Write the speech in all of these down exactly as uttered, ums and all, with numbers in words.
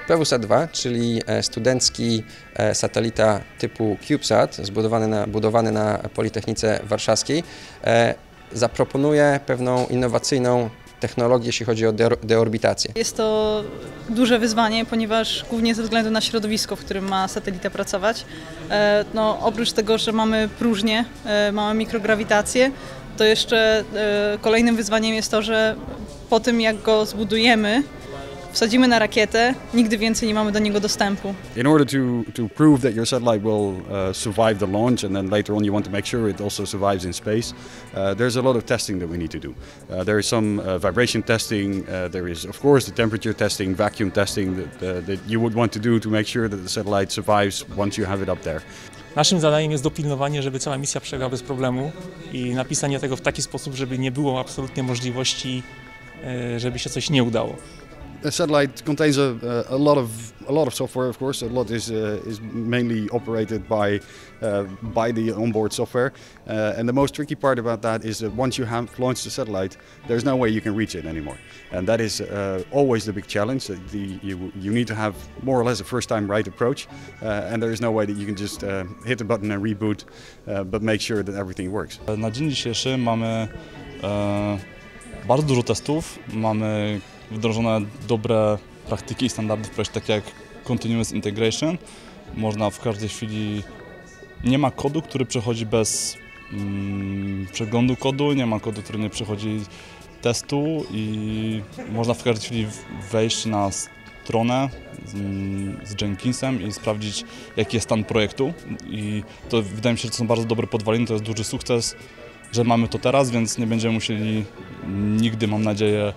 PevuSat dwa, czyli studencki satelita typu CubeSat, zbudowany na, budowany na Politechnice Warszawskiej, zaproponuje pewną innowacyjną technologię, jeśli chodzi o deorbitację. Jest to duże wyzwanie, ponieważ głównie ze względu na środowisko, w którym ma satelita pracować. No, oprócz tego, że mamy próżnię, mamy mikrograwitację, to jeszcze kolejnym wyzwaniem jest to, że po tym jak go zbudujemy, wsadzimy na rakietę, nigdy więcej nie mamy do niego dostępu. In order to, to prove that your satellite will uh, survive the launch and then later on you want to make sure it also survives in space, uh, there's a lot of testing that we need to do. Uh, there is some uh, vibration testing, uh, there is of course the temperature testing, vacuum testing that, uh, that you would want to do to make sure that the satellite survives once you have it up there. Naszym zadaniem jest dopilnowanie, żeby cała misja przebiegła bez problemu i napisanie tego w taki sposób, żeby nie było absolutnie możliwości, żeby się coś nie udało. The satellite contains a, a lot of a lot of software, of course. A lot is uh, is mainly operated by uh, by the onboard software, uh, and the most tricky part about that is that once you have launched the satellite, there's no way you can reach it anymore, and that is uh, always the big challenge. The you you need to have more or less a first-time right approach, uh, and there is no way that you can just uh, hit the button and reboot, uh, but make sure that everything works. Na dzień dzisiejszy mamy e, bardzo dużo testów, mamy wdrożone dobre praktyki i standardy w projekcie, takie jak Continuous Integration. Można w każdej chwili, nie ma kodu, który przechodzi bez mm, przeglądu kodu, nie ma kodu, który nie przechodzi testu i można w każdej chwili wejść na stronę z, z Jenkinsem i sprawdzić, jaki jest stan projektu. I to wydaje mi się, że to są bardzo dobre podwaliny, to jest duży sukces, że mamy to teraz, więc nie będziemy musieli nigdy, mam nadzieję,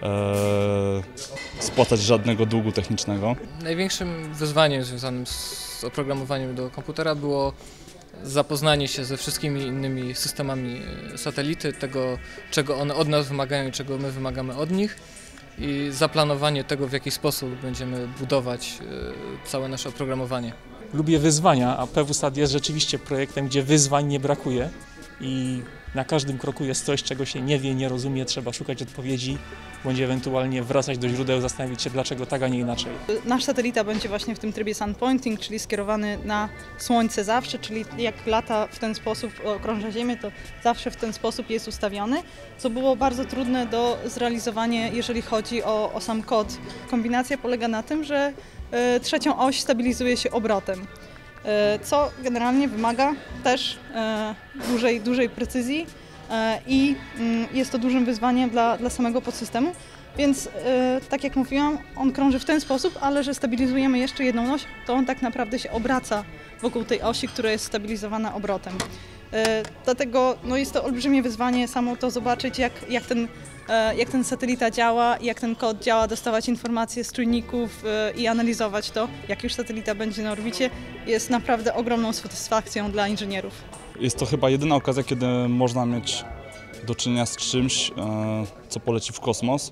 e, spłacać żadnego długu technicznego. Największym wyzwaniem związanym z oprogramowaniem do komputera było zapoznanie się ze wszystkimi innymi systemami satelity, tego, czego one od nas wymagają i czego my wymagamy od nich, i zaplanowanie tego, w jaki sposób będziemy budować całe nasze oprogramowanie. Lubię wyzwania, a PevuSat jest rzeczywiście projektem, gdzie wyzwań nie brakuje i na każdym kroku jest coś, czego się nie wie, nie rozumie, trzeba szukać odpowiedzi, bądź ewentualnie wracać do źródeł, zastanowić się, dlaczego tak, a nie inaczej. Nasz satelita będzie właśnie w tym trybie sun pointing, czyli skierowany na Słońce zawsze, czyli jak lata w ten sposób, okrąża Ziemię, to zawsze w ten sposób jest ustawiony, co było bardzo trudne do zrealizowania, jeżeli chodzi o, o sam kod. Kombinacja polega na tym, że y, trzecią oś stabilizuje się obrotem, co generalnie wymaga też dużej, dużej precyzji i jest to dużym wyzwaniem dla, dla samego podsystemu, więc tak jak mówiłam, on krąży w ten sposób, ale że stabilizujemy jeszcze jedną oś, to on tak naprawdę się obraca wokół tej osi, która jest stabilizowana obrotem. Dlatego no, jest to olbrzymie wyzwanie samo to zobaczyć, jak, jak, ten, jak ten satelita działa, jak ten kod działa, dostawać informacje z czujników i analizować to, jak już satelita będzie na orbicie, jest naprawdę ogromną satysfakcją dla inżynierów. Jest to chyba jedyna okazja, kiedy można mieć do czynienia z czymś, co poleci w kosmos.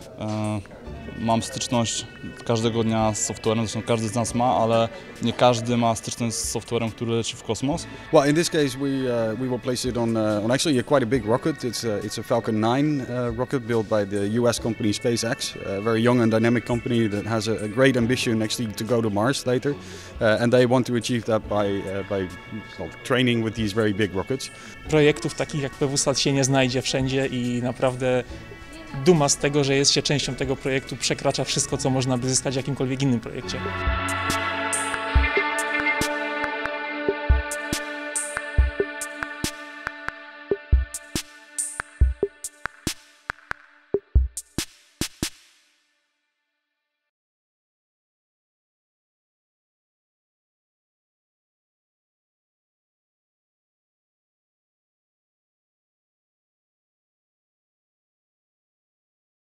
Mam styczność każdego dnia z softwarem, zresztą każdy z nas ma, ale nie każdy ma styczność z softwarem, który leci w kosmos. Well, in this case we uh, we will place it on uh, on actually a quite a big rocket. It's a, it's a Falcon nine uh, rocket built by the U S company SpaceX, a very young and dynamic company that has a, a great ambition actually to go to Mars later, uh, and they want to achieve that by uh, by well, training with these very big rockets. Projektów takich jak PevuSat się nie znajdzie wszędzie i naprawdę duma z tego, że jest się częścią tego projektu, przekracza wszystko, co można by zyskać w jakimkolwiek innym projekcie.